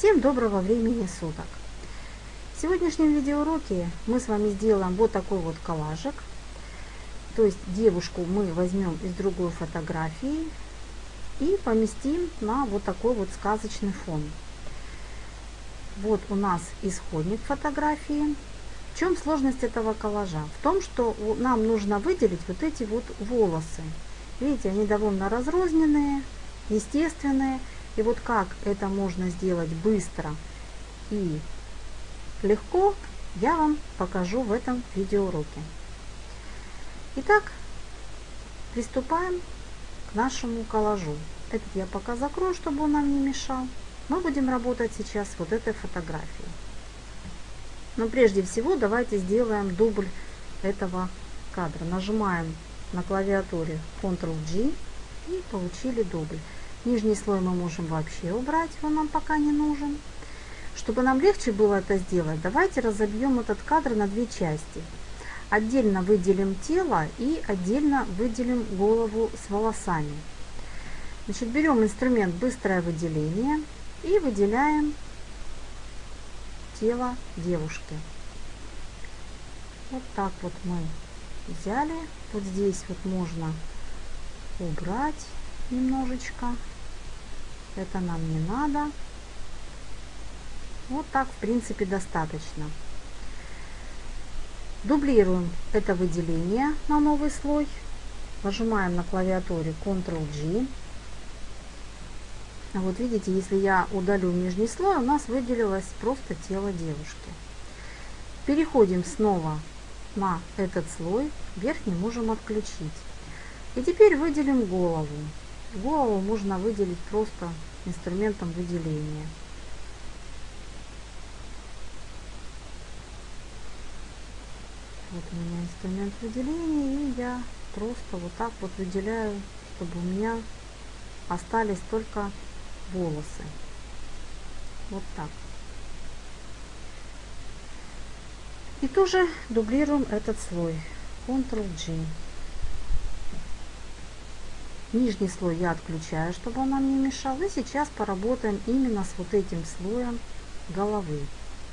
Всем доброго времени суток! В сегодняшнем видеоуроке мы с вами сделаем вот такой вот коллажик. То есть девушку мы возьмем из другой фотографии и поместим на вот такой вот сказочный фон. Вот у нас исходник фотографии. В чем сложность этого коллажа? В том, что нам нужно выделить вот эти вот волосы. Видите, они довольно разрозненные, естественные. И вот как это можно сделать быстро и легко, я вам покажу в этом видеоуроке. Итак, приступаем к нашему коллажу. Этот я пока закрою, чтобы он нам не мешал. Мы будем работать сейчас с вот этой фотографией. Но прежде всего давайте сделаем дубль этого кадра. Нажимаем на клавиатуре Ctrl-G и получили дубль. Нижний слой мы можем вообще убрать, он нам пока не нужен. Чтобы нам легче было это сделать, давайте разобьем этот кадр на две части. Отдельно выделим тело и отдельно выделим голову с волосами. Значит, берем инструмент быстрое выделение и выделяем тело девушки. Вот так вот мы взяли. Вот здесь вот можно убрать немножечко. Это нам не надо. Вот так, в принципе, достаточно. Дублируем это выделение на новый слой. Нажимаем на клавиатуре Ctrl-G. Вот видите, если я удалю нижний слой, у нас выделилось просто тело девушки. Переходим снова на этот слой. Верхний можем отключить. И теперь выделим голову. Голову можно выделить просто инструментом выделения. Вот у меня инструмент выделения, и я просто вот так вот выделяю, чтобы у меня остались только волосы. Вот так. И тоже дублируем этот слой. Ctrl-G. Нижний слой я отключаю, чтобы он нам не мешал. И сейчас поработаем именно с вот этим слоем головы.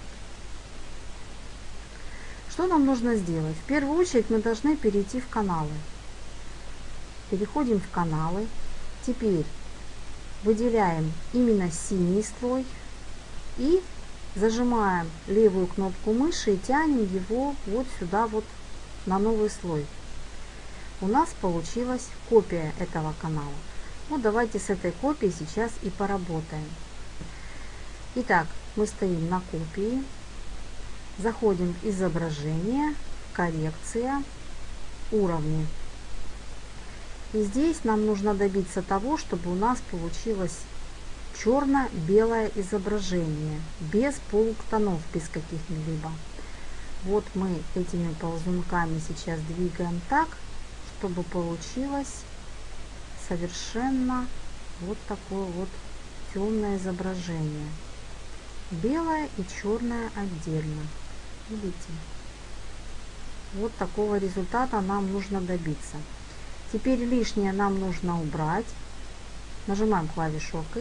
Что нам нужно сделать? В первую очередь мы должны перейти в каналы. Переходим в каналы. Теперь выделяем именно синий слой и зажимаем левую кнопку мыши и тянем его вот сюда вот на новый слой. У нас получилась копия этого канала. Ну, давайте с этой копией сейчас и поработаем. Итак, мы стоим на копии. Заходим в изображение, коррекция, уровни. И здесь нам нужно добиться того, чтобы у нас получилось черно-белое изображение, без полутонов, без каких-либо. Вот мы этими ползунками сейчас двигаем так, чтобы получилось совершенно вот такое вот темное изображение. Белое и черное отдельно. Видите? Вот такого результата нам нужно добиться. Теперь лишнее нам нужно убрать. Нажимаем клавишу ОК.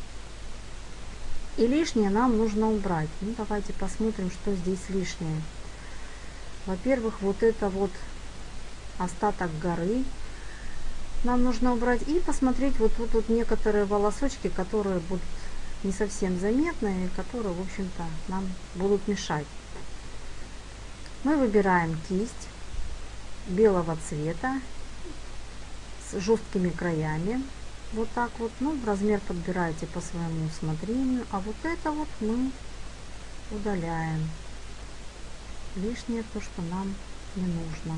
И лишнее нам нужно убрать. Ну, давайте посмотрим, что здесь лишнее. Во-первых, вот это вот остаток горы нам нужно убрать. И посмотреть вот тут вот некоторые волосочки, которые будут не совсем заметные, которые, в общем-то, нам будут мешать. Мы выбираем кисть белого цвета с жесткими краями. Вот так вот. Ну, размер подбирайте по своему усмотрению. А вот это вот мы удаляем. Лишнее то, что нам не нужно.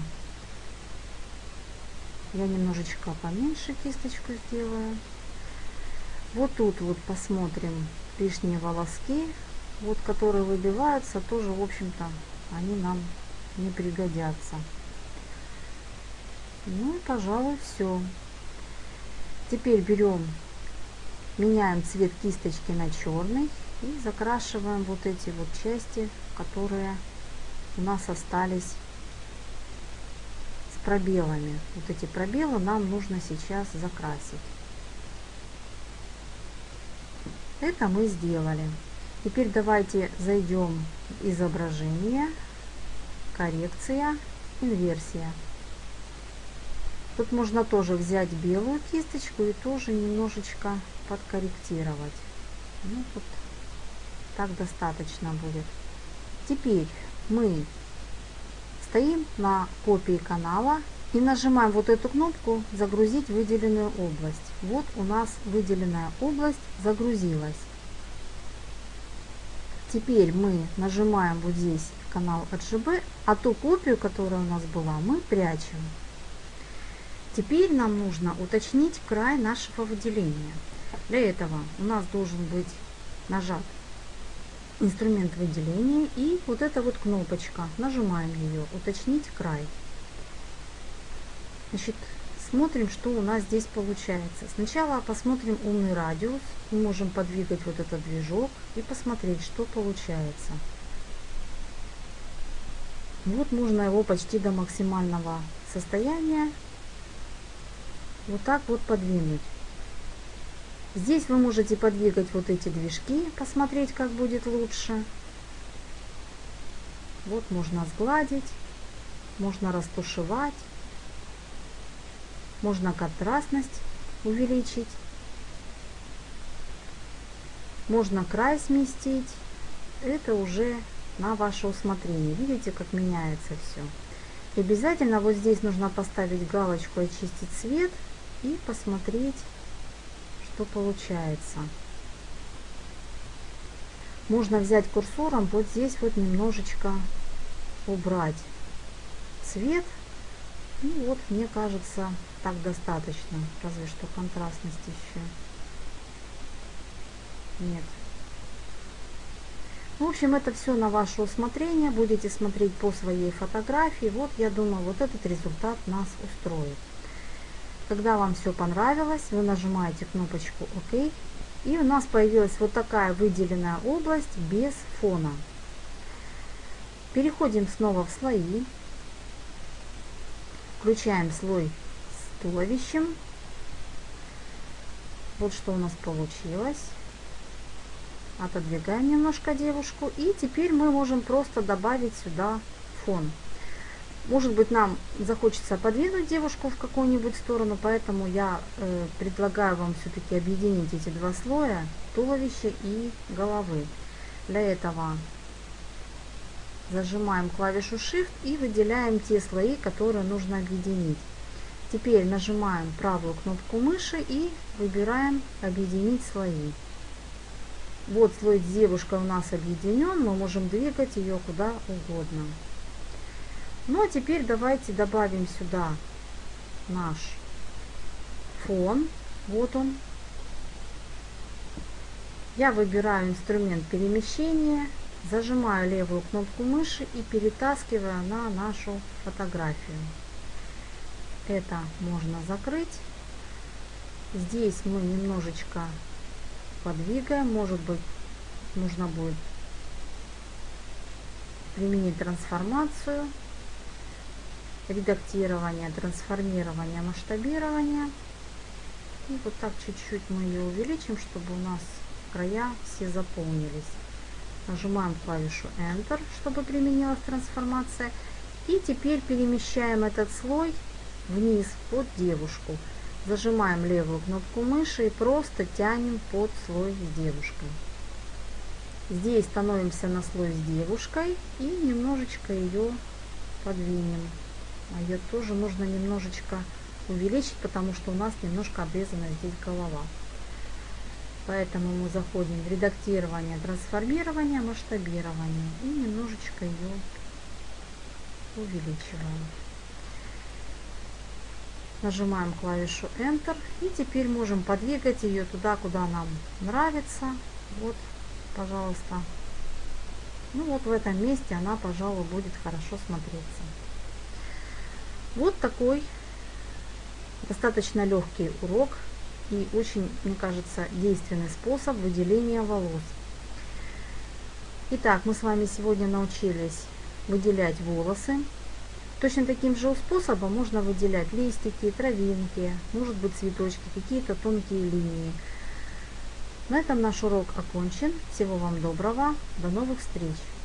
Я немножечко поменьше кисточку сделаю. Вот тут вот посмотрим лишние волоски, вот которые выбиваются, тоже, в общем-то, они нам не пригодятся. Ну и, пожалуй, все. Теперь берем, меняем цвет кисточки на черный и закрашиваем вот эти вот части, которые у нас остались с пробелами. Вот эти пробелы нам нужно сейчас закрасить. Это мы сделали. Теперь давайте зайдем в изображение, коррекция, инверсия. Тут можно тоже взять белую кисточку и тоже немножечко подкорректировать. Ну, вот так достаточно будет. Теперь мы стоим на копии канала и нажимаем вот эту кнопку «Загрузить выделенную область». Вот у нас выделенная область загрузилась. Теперь мы нажимаем вот здесь канал RGB, а ту копию, которая у нас была, мы прячем. Теперь нам нужно уточнить край нашего выделения. Для этого у нас должен быть нажат инструмент выделения и вот эта вот кнопочка. Нажимаем ее «Уточнить край». Значит, смотрим, что у нас здесь получается. Сначала посмотрим умный радиус. Мы можем подвигать вот этот движок и посмотреть, что получается. Вот можно его почти до максимального состояния вот так вот подвинуть. Здесь вы можете подвигать вот эти движки, посмотреть, как будет лучше. Вот можно сгладить, можно растушевать, можно контрастность увеличить, можно край сместить. Это уже на ваше усмотрение. Видите, как меняется все. И обязательно вот здесь нужно поставить галочку «Очистить цвет» и посмотреть, что получается. Можно взять курсором вот здесь вот немножечко убрать цвет. Ну вот, мне кажется, так достаточно. Разве что контрастность еще нет. В общем, это все на ваше усмотрение. Будете смотреть по своей фотографии. Вот, я думаю, вот этот результат нас устроит. Когда вам все понравилось, вы нажимаете кнопочку «Ок». И у нас появилась вот такая выделенная область без фона. Переходим снова в слои. Включаем слой с туловищем. Вот что у нас получилось. Отодвигаем немножко девушку. И теперь мы можем просто добавить сюда фон. Может быть, нам захочется подвинуть девушку в какую-нибудь сторону, поэтому я предлагаю вам все-таки объединить эти два слоя, туловища и головы. Для этого зажимаем клавишу Shift и выделяем те слои, которые нужно объединить. Теперь нажимаем правую кнопку мыши и выбираем «Объединить слои». Вот слой с девушкой у нас объединен, мы можем двигать ее куда угодно. Ну а теперь давайте добавим сюда наш фон. Вот он. Я выбираю инструмент перемещения, зажимаю левую кнопку мыши и перетаскиваю на нашу фотографию. Это можно закрыть. Здесь мы немножечко подвигаем. Может быть, нужно будет применить трансформацию. Редактирование, трансформирование, масштабирование. И вот так чуть-чуть мы ее увеличим, чтобы у нас края все заполнились. Нажимаем клавишу Enter, чтобы применилась трансформация. И теперь перемещаем этот слой вниз под девушку. Зажимаем левую кнопку мыши и просто тянем под слой с девушкой. Здесь становимся на слой с девушкой и немножечко ее подвинем. А ее тоже нужно немножечко увеличить, потому что у нас немножко обрезана здесь голова. Поэтому мы заходим в редактирование, трансформирование, масштабирование и немножечко ее увеличиваем. Нажимаем клавишу Enter и теперь можем подвигать ее туда, куда нам нравится. Вот, пожалуйста. Ну вот в этом месте она, пожалуй, будет хорошо смотреться. Вот такой достаточно легкий урок и очень, мне кажется, действенный способ выделения волос. Итак, мы с вами сегодня научились выделять волосы. Точно таким же способом можно выделять листики, травинки, может быть цветочки, какие-то тонкие линии. На этом наш урок окончен. Всего вам доброго. До новых встреч!